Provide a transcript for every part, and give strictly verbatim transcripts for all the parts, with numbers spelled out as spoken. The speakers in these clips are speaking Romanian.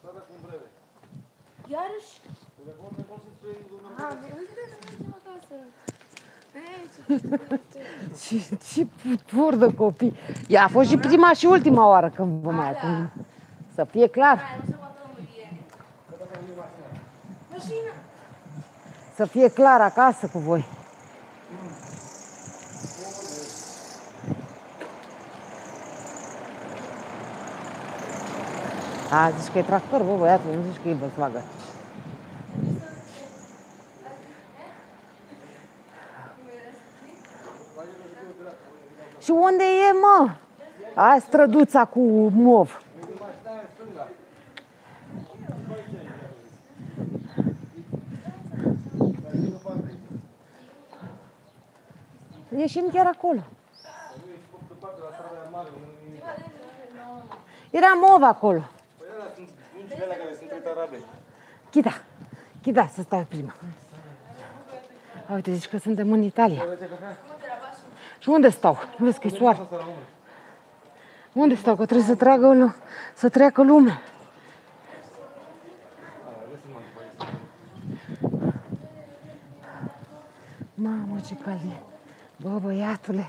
Iarăși? Ce, ce putur de copii. Ea a fost și prima și ultima oară când vă mai ating. Să fie clar. Să fie clar acasă cu voi. A, zici că e tractor, bă, băiatul, nu zici că e Volkswagen. Și unde e, mă? Aia străduța cu mov. Ieșim chiar acolo. Era mov acolo. Păi ăla sunt bungile alea care sunt trei tarabe. Chida, chida, să stau prima. A, uite, zici că suntem în Italia. Și unde stau? Nu vezi că e soare. Unde stau? Că trebuie să tragă, să treacă lumea. Mamă, ce cald e. Bă, băiatule.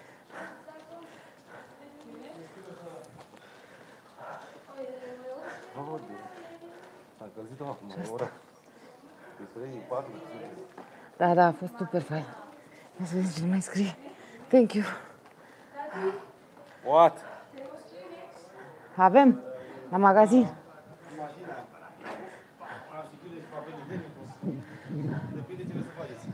S-a încălzit-o acum, o oră. trei, patru, Da, da, a fost super fain. Ia să vezi ce mai scrie. Thank you. What? Avem la magazin. Depinde ce vreți să faceți.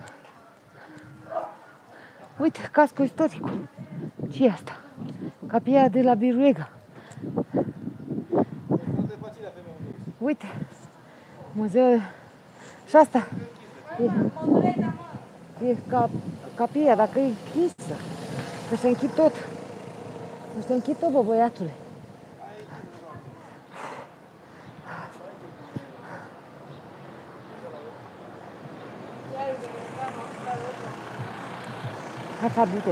Uite, casco istoric. Ce e asta? Capia de la Biruega. Uite, muzeul. Și asta. E, e ca, capia, dacă e închisă. Să se închid tot. Să se închid tot, bă, băiatule. Hai, fac, du-te.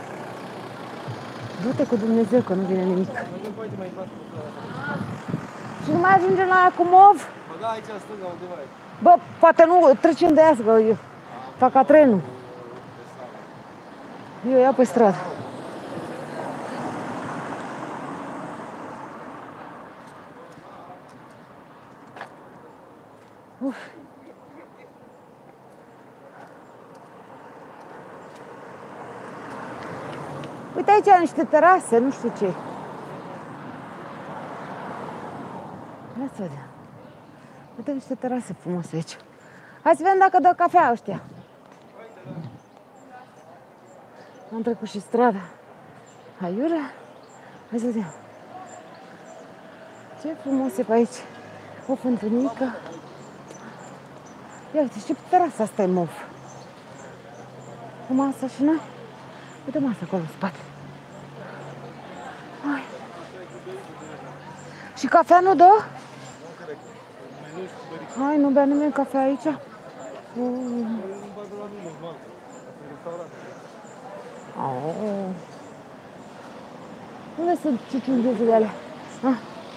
Du-te cu Dumnezeu, că nu vine nimic. Și nu mai ajungem la aia cu mov? Bă, da, aici în stânga, undeva e. Bă, poate nu trecem de aia, că eu fac ca trenul. Eu iau pe stradă. Uf. Uite aici niște terase, nu știu ce. Ia să vedem. Uite niște terase frumoase aici. Hai să vedem dacă dă cafea ăștia. Am trecut și strada. Aiurea. Hai să vedem. Ce frumos e pe aici. O fântânică. Ia uite, și terasa asta e mov. O masă și noi. Uite masa acolo în spate. Hai. Și cafea nu dă? Hai, nu bea nimeni cafea aici? Mm. Oh. Unde sunt ciuciunghiurile alea? Ah.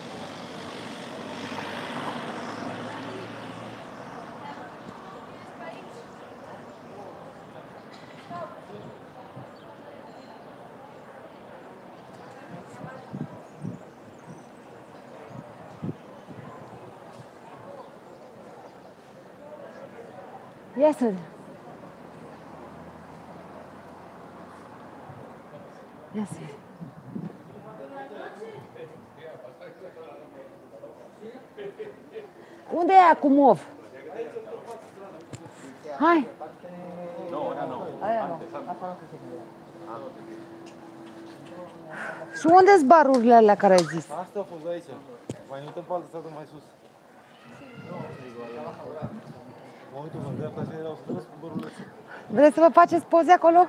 Ia să vedem. Ia să vedem. Unde e aia cu mov? Hai! Nu, aia nu. Aia nu. Și unde-s barurile alea care ai zis? Asta a fost aici. Mai ne uităm pe altă stradă mai sus. Mă uit în dreapta și erau străzi cu bărulețe. Vreți să vă faceți poze acolo?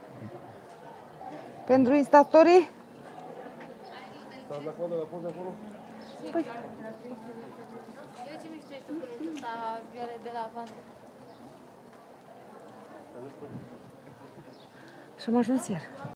Pentru instastorii? Stați la coadă, la poze acolo? Păi. Eu ce mișto ești cu culul ăsta violet de lavandă. Și am ajuns iar.